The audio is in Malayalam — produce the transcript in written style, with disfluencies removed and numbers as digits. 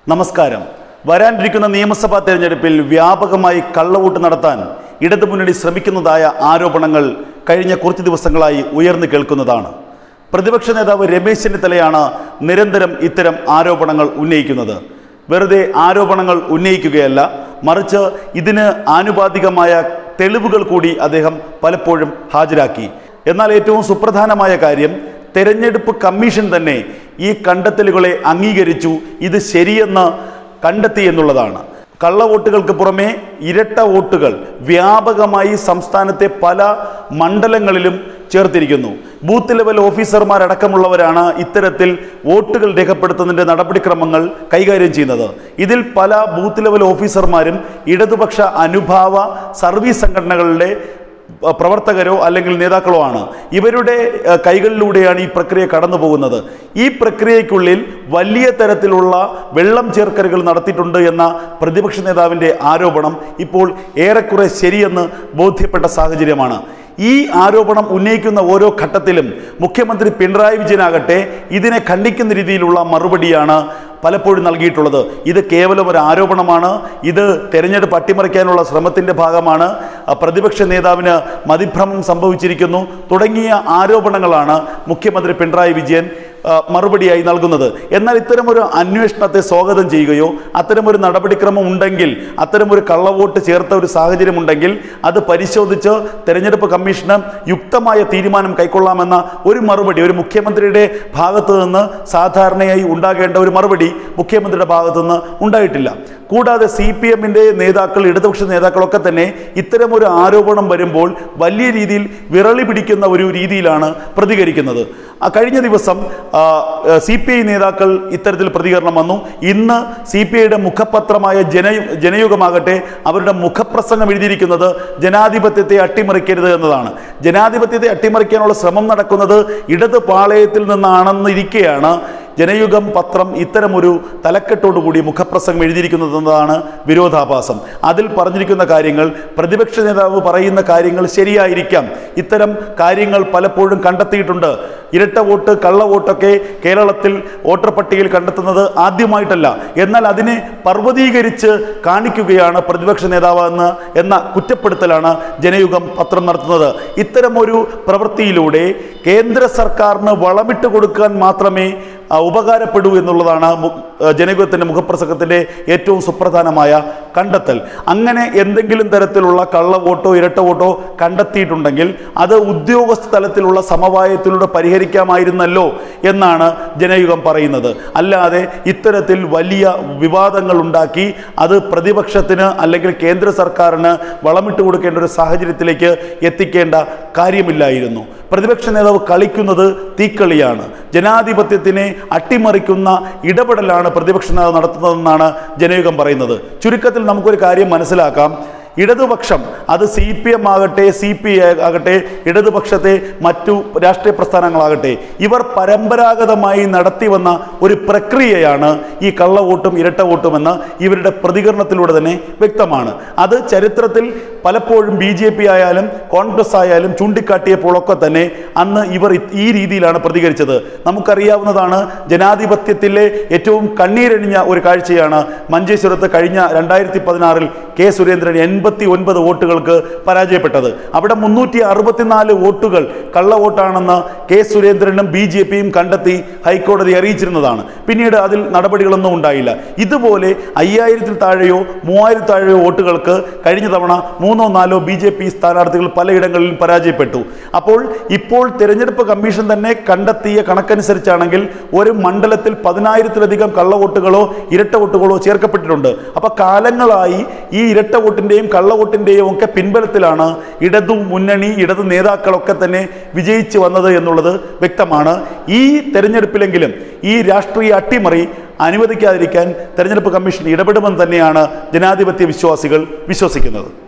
നമസ്കാരം. വരാനിരിക്കുന്ന നിയമസഭാ തെരഞ്ഞെടുപ്പിൽ വ്യാപകമായി കള്ളവോട്ട് നടത്താൻ ഇടതുമുന്നണി ശ്രമിക്കുന്നതായ ആരോപണങ്ങൾ കഴിഞ്ഞ കുറച്ച് ദിവസങ്ങളായി ഉയർന്നു കേൾക്കുന്നതാണ്. പ്രതിപക്ഷ നേതാവ് രമേശ് ചെന്നിത്തലയാണ് നിരന്തരം ഇത്തരം ആരോപണങ്ങൾ ഉന്നയിക്കുന്നത്. വെറുതെ ആരോപണങ്ങൾ ഉന്നയിക്കുകയല്ല, മറിച്ച് ഇതിന് ആനുപാതികമായ തെളിവുകൾ കൂടി അദ്ദേഹം പലപ്പോഴും ഹാജരാക്കി. എന്നാൽ ഏറ്റവും സുപ്രധാനമായ കാര്യം, തെരഞ്ഞെടുപ്പ് കമ്മീഷൻ തന്നെ ഈ കണ്ടെത്തലുകളെ അംഗീകരിച്ചു, ഇത് ശരിയെന്ന് കണ്ടെത്തി എന്നുള്ളതാണ്. കള്ളവോട്ടുകൾക്ക് പുറമെ ഇരട്ട വോട്ടുകൾ വ്യാപകമായി സംസ്ഥാനത്തെ പല മണ്ഡലങ്ങളിലും ചേർത്തിരിക്കുന്നു. ബൂത്ത് ലെവൽ ഓഫീസർമാരടക്കമുള്ളവരാണ് ഇത്തരത്തിൽ വോട്ടുകൾ രേഖപ്പെടുത്തുന്നതിൻ്റെ നടപടിക്രമങ്ങൾ കൈകാര്യം ചെയ്യുന്നത്. ഇതിൽ പല ബൂത്ത് ലെവൽ ഓഫീസർമാരും ഇടതുപക്ഷ അനുഭാവ സർവീസ് സംഘടനകളുടെ പ്രവർത്തകരോ അല്ലെങ്കിൽ നേതാക്കളോ ആണ്. ഇവരുടെ കൈകളിലൂടെയാണ് ഈ പ്രക്രിയ കടന്നു പോകുന്നത്. ഈ പ്രക്രിയയ്ക്കുള്ളിൽ വലിയ തരത്തിലുള്ള വെള്ളം ചേർക്കലുകൾ നടത്തിയിട്ടുണ്ട് എന്ന പ്രതിപക്ഷ നേതാവിൻ്റെ ആരോപണം ഇപ്പോൾ ഏറെക്കുറെ ശരിയെന്ന് ബോധ്യപ്പെട്ട സാഹചര്യമാണ്. ഈ ആരോപണം ഉന്നയിക്കുന്ന ഓരോ ഘട്ടത്തിലും മുഖ്യമന്ത്രി പിണറായി വിജയനാകട്ടെ ഇതിനെ ഖണ്ഡിക്കുന്ന രീതിയിലുള്ള മറുപടിയാണ് പലപ്പോഴും നൽകിയിട്ടുള്ളത്. ഇത് കേവലം ഒരു ആരോപണമാണ്, ഇത് തെരഞ്ഞെടുപ്പ് അട്ടിമറിക്കാനുള്ള ശ്രമത്തിൻ്റെ ഭാഗമാണ്, പ്രതിപക്ഷ നേതാവിന് മതിഭ്രമം സംഭവിച്ചിരിക്കുന്നു തുടങ്ങിയ ആരോപണങ്ങളാണ് മുഖ്യമന്ത്രി പിണറായി വിജയൻ മറുപടിയായി നൽകുന്നത്. എന്നാൽ ഇത്തരമൊരു അന്വേഷണത്തെ സ്വാഗതം ചെയ്യുകയോ അത്തരമൊരു നടപടിക്രമം ഉണ്ടെങ്കിൽ, അത്തരമൊരു കള്ളവോട്ട് ചേർത്ത ഒരു സാഹചര്യം ഉണ്ടെങ്കിൽ അത് പരിശോധിച്ച് തെരഞ്ഞെടുപ്പ് കമ്മീഷന് യുക്തമായ തീരുമാനം കൈക്കൊള്ളാമെന്ന ഒരു മറുപടി ഒരു മുഖ്യമന്ത്രിയുടെ ഭാഗത്തു നിന്ന് സാധാരണയായി ഉണ്ടാകേണ്ട ഒരു മറുപടി മുഖ്യമന്ത്രിയുടെ ഭാഗത്തു നിന്ന് ഉണ്ടായിട്ടില്ല. കൂടാതെ CPM-ൻ്റെ നേതാക്കൾ, ഇടതുപക്ഷ നേതാക്കളൊക്കെ തന്നെ ഇത്തരമൊരു ആരോപണം വരുമ്പോൾ വലിയ രീതിയിൽ വിറളി പിടിക്കുന്ന ഒരു രീതിയിലാണ് പ്രതികരിക്കുന്നത്. കഴിഞ്ഞ ദിവസം CPI നേതാക്കൾ ഇത്തരത്തിൽ പ്രതികരണം വന്നു. ഇന്ന് CPIയുടെ മുഖപത്രമായ ജനയുഗമാകട്ടെ അവരുടെ മുഖപ്രസംഗം എഴുതിയിരിക്കുന്നത് ജനാധിപത്യത്തെ അട്ടിമറിക്കരുത് എന്നതാണ്. ജനാധിപത്യത്തെ അട്ടിമറിക്കാനുള്ള ശ്രമം നടക്കുന്നത് ഇടത് പാളയത്തിൽ നിന്നാണെന്നിരിക്കെയാണ് ജനയുഗം പത്രം ഇത്തരമൊരു തലക്കെട്ടോടുകൂടി മുഖപ്രസംഗം എഴുതിയിരിക്കുന്നതെന്നതാണ് വിരോധാഭാസം. അതിൽ പറഞ്ഞിരിക്കുന്ന കാര്യങ്ങൾ, പ്രതിപക്ഷ നേതാവ് പറയുന്ന കാര്യങ്ങൾ ശരിയായിരിക്കാം. ഇത്തരം കാര്യങ്ങൾ പലപ്പോഴും കണ്ടെത്തിയിട്ടുണ്ട്. ഇരട്ട വോട്ട്, കള്ളവോട്ടൊക്കെ കേരളത്തിൽ വോട്ടർ പട്ടികയിൽ കണ്ടെത്തുന്നത് ആദ്യമായിട്ടല്ല. എന്നാൽ അതിനെ പർവ്വതീകരിച്ച് കാണിക്കുകയാണ് പ്രതിപക്ഷ നേതാവ് എന്ന കുറ്റപ്പെടുത്തലാണ് ജനയുഗം പത്രം നടത്തുന്നത്. ഇത്തരമൊരു പ്രവൃത്തിയിലൂടെ കേന്ദ്ര സർക്കാരിന് വളമിട്ട് കൊടുക്കാൻ മാത്രമേ ഉപകാരപ്പെടൂ എന്നുള്ളതാണ് ജനയുഗത്തിൻ്റെ മുഖപ്രസംഗത്തിൻ്റെ ഏറ്റവും സുപ്രധാനമായ കണ്ടെത്തൽ. അങ്ങനെ എന്തെങ്കിലും തരത്തിലുള്ള കള്ളവോട്ടോ ഇരട്ട വോട്ടോ കണ്ടെത്തിയിട്ടുണ്ടെങ്കിൽ അത് ഉദ്യോഗസ്ഥ തലത്തിലുള്ള സമവായത്തിലൂടെ പരിഹരിക്കാമായിരുന്നല്ലോ എന്നാണ് ജനയുഗം പറയുന്നത്. അല്ലാതെ ഇത്തരത്തിൽ വലിയ വിവാദങ്ങൾ ഉണ്ടാക്കി അത് പ്രതിപക്ഷത്തിന് അല്ലെങ്കിൽ കേന്ദ്ര സർക്കാരിന് വളമിട്ട് കൊടുക്കേണ്ട ഒരു സാഹചര്യത്തിലേക്ക് എത്തിക്കേണ്ട കാര്യമില്ലായിരുന്നു. പ്രതിപക്ഷ നേതാവ് കളിക്കുന്നത് തീക്കളിയാണ്. ജനാധിപത്യത്തിനെ അട്ടിമറിക്കുന്ന ഇടപെടലാണ് പ്രതിപക്ഷ നേതാവ് നടത്തുന്നതെന്നാണ് ജനയുഗം പറയുന്നത്. ചുരുക്കത്തിൽ നമുക്കൊരു കാര്യം മനസ്സിലാക്കാം. ഇടതുപക്ഷം, അത് CPM ആകട്ടെ CPI ആകട്ടെ, ഇടതുപക്ഷത്തെ മറ്റു രാഷ്ട്രീയ പ്രസ്ഥാനങ്ങളാകട്ടെ, ഇവർ പരമ്പരാഗതമായി നടത്തി വന്ന ഒരു പ്രക്രിയയാണ് ഈ കള്ളവോട്ടും ഇരട്ട വോട്ടുമെന്ന് ഇവരുടെ പ്രതികരണത്തിലൂടെ തന്നെ വ്യക്തമാണ്. അത് ചരിത്രത്തിൽ പലപ്പോഴും BJP ആയാലും കോൺഗ്രസ് ആയാലും ചൂണ്ടിക്കാട്ടിയപ്പോഴൊക്കെ തന്നെ അന്ന് ഇവർ ഈ രീതിയിലാണ് പ്രതികരിച്ചത്. നമുക്കറിയാവുന്നതാണ്, ജനാധിപത്യത്തിലെ ഏറ്റവും കണ്ണീരണിഞ്ഞ ഒരു കാഴ്ചയാണ് മഞ്ചേശ്വരത്ത് കഴിഞ്ഞ 2016 കെ സുരേന്ദ്രൻ 89 വോട്ടുകൾക്ക് പരാജയപ്പെട്ടത്. അവിടെ 364 വോട്ടുകൾ കള്ളവോട്ടാണെന്ന് കെ സുരേന്ദ്രനും BJP-യും കണ്ടെത്തി ഹൈക്കോടതി അറിയിച്ചിരുന്നതാണ്. പിന്നീട് അതിൽ നടപടികളൊന്നും ഉണ്ടായില്ല. ഇതുപോലെ 5000-ൽ താഴെയോ 3000-ൽ താഴെയോ വോട്ടുകൾക്ക് കഴിഞ്ഞ തവണ 3-4 BJP സ്ഥാനാർത്ഥികൾ പലയിടങ്ങളിലും പരാജയപ്പെട്ടു. ഇപ്പോൾ തെരഞ്ഞെടുപ്പ് കമ്മീഷൻ തന്നെ കണ്ടെത്തിയ കണക്കനുസരിച്ചാണെങ്കിൽ ഒരു മണ്ഡലത്തിൽ 10,000-ലധികം കള്ളവോട്ടുകളോ ഇരട്ട വോട്ടുകളോ ചേർക്കപ്പെട്ടിട്ടുണ്ട്. അപ്പോൾ കാലങ്ങളായി ഈ ഇരട്ട വോട്ടിൻ്റെയും കള്ളവോട്ടിൻ്റെയും ഒക്കെ പിൻബലത്തിലാണ് ഇടതു മുന്നണി, ഇടതു നേതാക്കളൊക്കെ തന്നെ വിജയിച്ചു വന്നത് എന്നുള്ളത് വ്യക്തമാണ്. ഈ തെരഞ്ഞെടുപ്പിലെങ്കിലും ഈ രാഷ്ട്രീയ അട്ടിമറി അനുവദിക്കാതിരിക്കാൻ തെരഞ്ഞെടുപ്പ് കമ്മീഷൻ ഇടപെടുമെന്ന് തന്നെയാണ് ജനാധിപത്യ വിശ്വാസികൾ വിശ്വസിക്കുന്നത്.